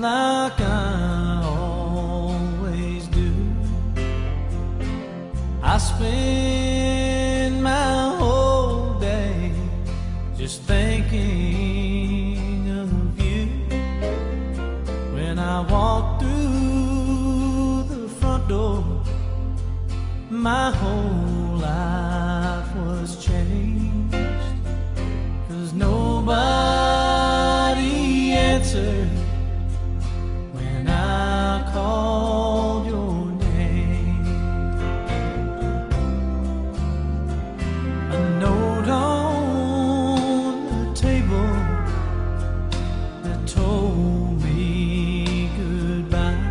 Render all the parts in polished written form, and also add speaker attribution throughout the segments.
Speaker 1: like I always do. I spend my whole day just thinking of you. When I walk through the front door, my whole life was changed. 'Cause nobody answered when I called your name. A note on the table that told me goodbye.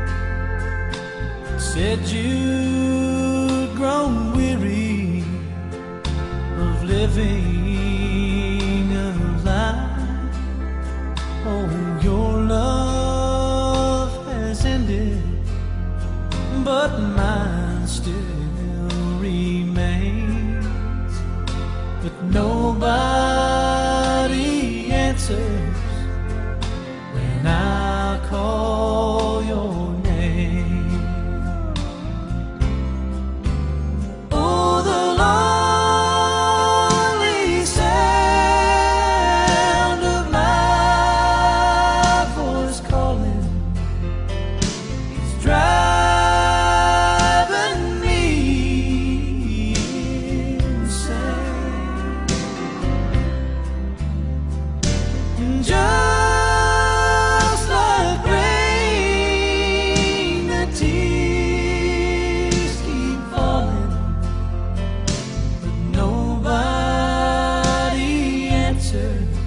Speaker 1: It said you'd grown weary of living a lie. Oh, your love has ended, but mine still remains. But nobody answers when I call your name. Oh, the lonely sound of my voice calling is driving me insane. And just like rain, the tears keep falling, but nobody answered